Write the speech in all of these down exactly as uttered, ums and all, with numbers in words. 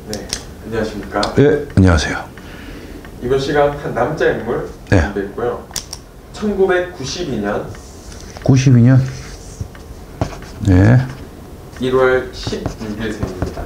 네, 안녕하십니까? 네, 안녕하세요. 이번 시간 한 남자 인물 네. 준비했고요. 천구백구십이 년 구십이 년 네. 일월 십육 일생입니다.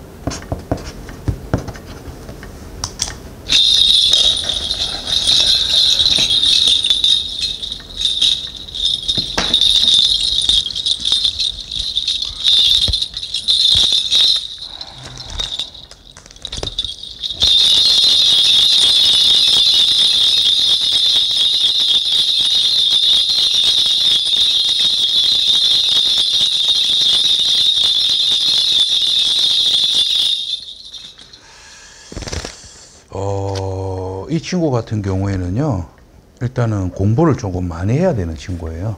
어, 이 친구 같은 경우에는요, 일단은 공부를 조금 많이 해야 되는 친구예요.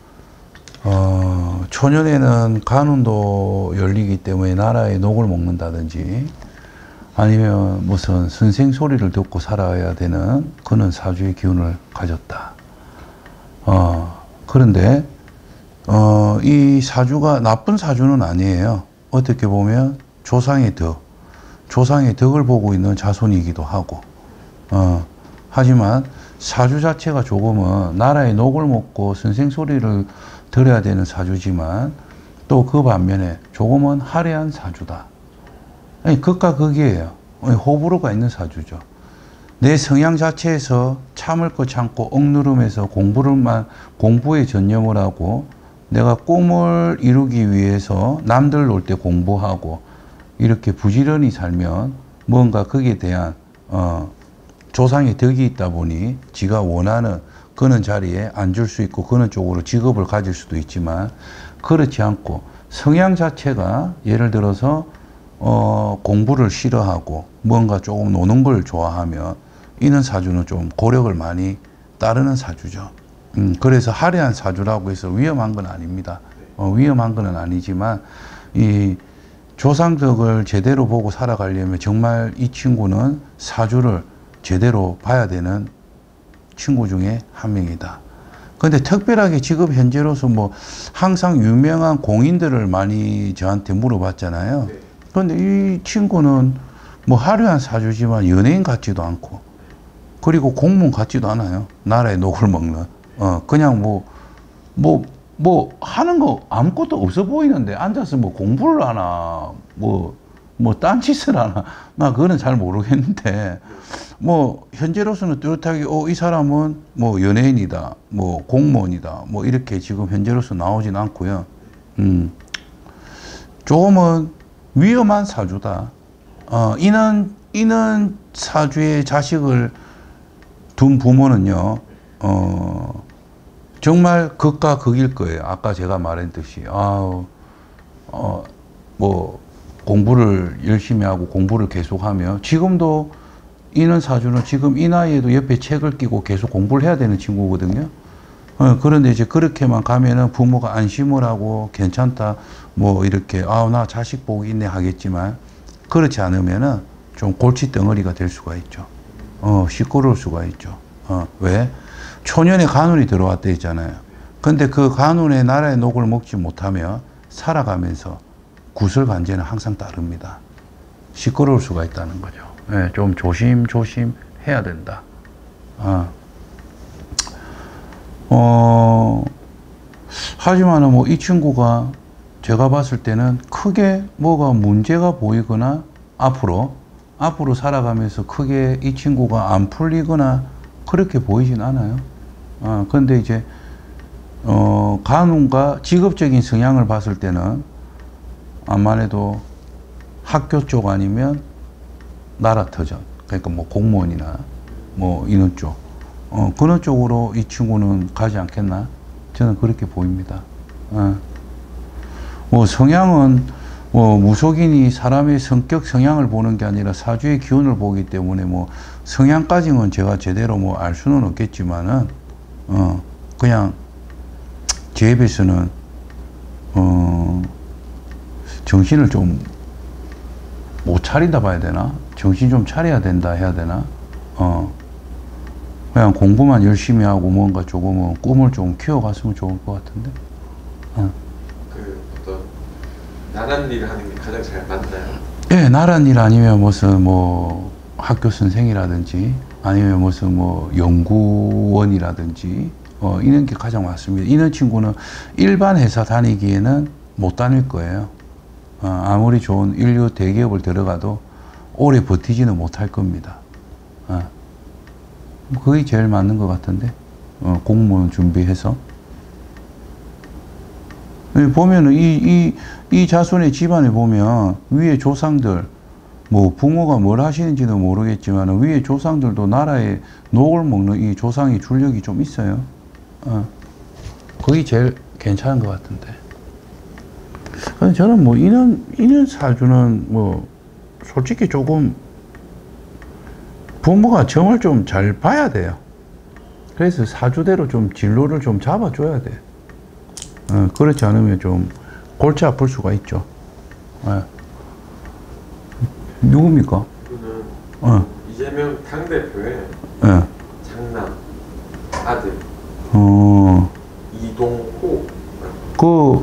어, 초년에는 간운도 열리기 때문에 나라의 녹을 먹는다든지 아니면 무슨 선생 소리를 듣고 살아야 되는 그런 사주의 기운을 가졌다. 어, 그런데 어, 이 사주가 나쁜 사주는 아니에요. 어떻게 보면 조상의 덕, 조상의 덕을 보고 있는 자손이기도 하고, 어, 하지만 사주 자체가 조금은 나라의 녹을 먹고 선생 소리를 들어야 되는 사주지만 또 그 반면에 조금은 화려한 사주다. 아니, 극과 극이에요. 호불호가 있는 사주죠. 내 성향 자체에서 참을 거 참고 억누름해서 공부를만, 공부에 전념을 하고 내가 꿈을 이루기 위해서 남들 놀 때 공부하고 이렇게 부지런히 살면 뭔가 거기에 대한 어, 조상의 덕이 있다 보니 지가 원하는 그런 자리에 앉을 수 있고 그런 쪽으로 직업을 가질 수도 있지만, 그렇지 않고 성향 자체가 예를 들어서 어, 공부를 싫어하고 뭔가 조금 노는 걸 좋아하면 이런 사주는 좀 고력을 많이 따르는 사주죠. 음, 그래서 화려한 사주라고 해서 위험한 건 아닙니다. 어, 위험한 건 아니지만 이 조상덕을 제대로 보고 살아가려면 정말 이 친구는 사주를 제대로 봐야 되는 친구 중에 한 명이다. 근데 특별하게 지금 현재로서 뭐 항상 유명한 공인들을 많이 저한테 물어봤잖아요. 근데 이 친구는 뭐 화려한 사주지만 연예인 같지도 않고, 그리고 공무원 같지도 않아요. 나라의 녹을 먹는. 어, 그냥 뭐, 뭐, 뭐 하는 거 아무것도 없어 보이는데 앉아서 뭐 공부를 하나 뭐 뭐 딴짓을 하나 나 그거는 잘 모르겠는데, 뭐 현재로서는 뚜렷하게 어, 이 사람은 뭐 연예인이다, 뭐 공무원이다, 뭐 이렇게 지금 현재로서 나오진 않고요. 음, 조금은 위험한 사주다. 어, 이는 이는 사주의 자식을 둔 부모는요, 어. 정말 극과 극일 거예요. 아까 제가 말했듯이, 아우, 어, 뭐, 공부를 열심히 하고 공부를 계속하며, 지금도 이는 사주는 지금 이 나이에도 옆에 책을 끼고 계속 공부를 해야 되는 친구거든요. 어, 그런데 이제 그렇게만 가면은 부모가 안심을 하고 괜찮다, 뭐, 이렇게, 아우, 나 자식 복이 있네 하겠지만, 그렇지 않으면은 좀 골치 덩어리가 될 수가 있죠. 어, 시끄러울 수가 있죠. 어, 왜? 초년에 간운이 들어왔다 했잖아요. 근데 그 간운의 나라의 녹을 먹지 못하며 살아가면서 구설간제는 항상 따릅니다. 시끄러울 수가 있다는 거죠. 네, 좀 조심조심 해야 된다. 어, 어 하지만은 뭐 이 친구가 제가 봤을 때는 크게 뭐가 문제가 보이거나 앞으로 앞으로 살아가면서 크게 이 친구가 안 풀리거나 그렇게 보이진 않아요. 어, 근데 이제, 어, 간운과 직업적인 성향을 봤을 때는 암만 해도 학교 쪽 아니면 나라터전, 그러니까 뭐 공무원이나 뭐 이런 쪽, 어, 그런 쪽으로 이 친구는 가지 않겠나? 저는 그렇게 보입니다. 어. 뭐 성향은 뭐 무속인이 사람의 성격 성향을 보는 게 아니라 사주의 기운을 보기 때문에 뭐 성향까지는 제가 제대로 뭐 알 수는 없겠지만은 어 그냥 제 입에서는 어 정신을 좀 못 차린다 봐야 되나? 정신 좀 차려야 된다 해야 되나? 어 그냥 공부만 열심히 하고 뭔가 조금은 꿈을 좀 키워갔으면 좋을 것 같은데. 어. 그 어떤 나란 일을 하는 게 가장 잘 맞나요? 예, 나란 일 아니면 무슨 뭐 학교 선생이라든지 아니면 무슨 뭐 연구원이라든지 어, 이런 게 가장 많습니다. 이런 친구는 일반 회사 다니기에는 못 다닐 거예요. 어, 아무리 좋은 인류 대기업을 들어가도 오래 버티지는 못할 겁니다. 어. 그게 제일 맞는 것 같은데 어, 공무원 준비해서 보면은 이, 이, 이 자손의 집안에 보면 위에 조상들 뭐 부모가 뭘 하시는지도 모르겠지만 위에 조상들도 나라에 녹을 먹는 이 조상의 줄력이 좀 있어요. 어. 그게 제일 괜찮은 것 같은데. 저는 뭐 인연, 인연 사주는 뭐 솔직히 조금 부모가 점을 좀 잘 봐야 돼요. 그래서 사주대로 좀 진로를 좀 잡아줘야 돼. 어, 그렇지 않으면 좀 골치 아플 수가 있죠. 어. 누굽니까? 그는 어. 이재명 당대표의 예. 장남 아들 어, 이동호. 그,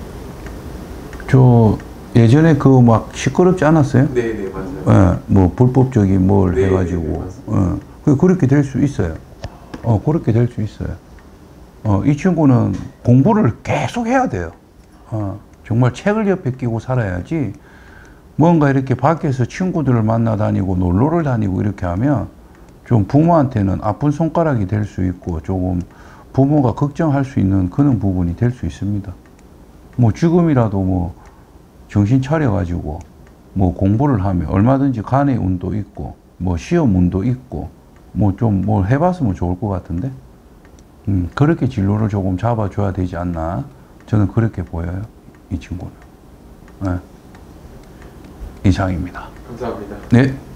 저, 예전에 그 막 시끄럽지 않았어요? 네네 맞아요. 예, 뭐 불법적인 뭘 네, 해가지고. 네, 맞습니다. 어, 그 그렇게 될 수 있어요. 어, 그렇게 될 수 있어요. 어, 이 친구는 공부를 계속 해야 돼요. 어, 정말 책을 옆에 끼고 살아야지 뭔가 이렇게 밖에서 친구들을 만나 다니고 놀러를 다니고 이렇게 하면 좀 부모한테는 아픈 손가락이 될 수 있고 조금 부모가 걱정할 수 있는 그런 부분이 될 수 있습니다. 뭐 지금이라도 뭐 정신 차려가지고 뭐 공부를 하면 얼마든지 간의 운도 있고 뭐 시험 운도 있고 뭐 좀 뭘 해봤으면 좋을 것 같은데 음, 그렇게 진로를 조금 잡아줘야 되지 않나 저는 그렇게 보여요. 이 친구는. 네. 이상입니다. 감사합니다. 네.